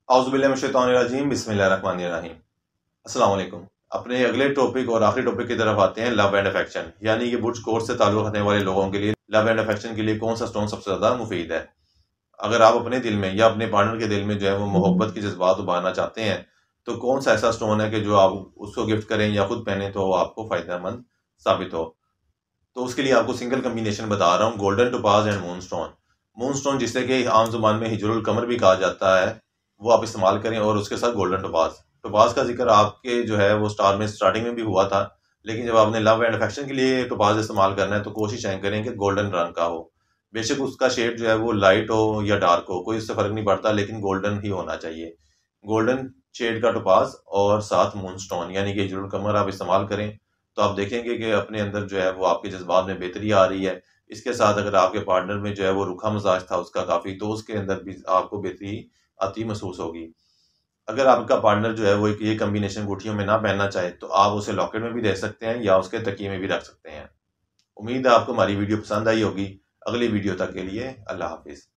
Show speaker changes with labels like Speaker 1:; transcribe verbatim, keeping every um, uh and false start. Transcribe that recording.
Speaker 1: औज़ुबिल्लाहिमिनश्शैतानिर्रजीम बिस्मिल्लाहिर्रहमानिर्रहीम। अस्सलाम वालेकुम। अपने अगले टॉपिक और आखिरी टॉपिक की तरफ आते हैं, लव एंड अफेक्शन, यानी कि बुर्ज कोर्स से ताल्लुक़ रखने वाले लोगों के लिए लव एंड अफेक्शन के लिए कौन सा स्टोन सबसे ज़्यादा मुफीद है। अगर आप अपने दिल में या अपने पार्टनर के दिल में जो है वो मोहब्बत के जज्बात उभारना चाहते हैं, तो कौन सा ऐसा स्टोन है कि जो आप उसको गिफ्ट करें या खुद पहने तो आपको फ़ायदेमंद साबित हो। तो उसके लिए आपको सिंगल कम्बिनेशन बता रहा हूँ, golden topaz and moonstone. Moonstone जिसे कि आम जुबान में हिजरुल कमर भी कहा जाता है, वो आप इस्तेमाल करें, और उसके साथ गोल्डन टोपाज। टोपाज का जिक्र आपके जो है वो स्टार में स्टार्टिंग में भी हुआ था, लेकिन जब आपने लव एंड अफेक्शन के लिए टोपाज इस्तेमाल करना है तो कोशिश ऐं करें कि गोल्डन रंग का हो। बेशक उसका शेड जो है वो लाइट हो या डार्क हो, कोई उससे फर्क नहीं पड़ता, लेकिन गोल्डन ही होना चाहिए। गोल्डन शेड का टोपाज और साथ मून स्टोन यानी कि हिजरुल कमर आप इस्तेमाल करें, तो आप देखेंगे कि अपने अंदर जो है वो आपके जज्बात में बेहतरी आ रही है। इसके साथ अगर आपके पार्टनर में जो है वो रूखा मिजाज था उसका काफ़ी, तो उसके अंदर भी आपको बेहतरी आती महसूस होगी। अगर आपका पार्टनर जो है वो एक ये कम्बिनेशन गुठियों में ना पहनना चाहे, तो आप उसे लॉकेट में भी दे सकते हैं या उसके तकिए में भी रख सकते हैं। उम्मीद है आपको हमारी वीडियो पसंद आई होगी। अगली वीडियो तक के लिए अल्लाह हाफिज़।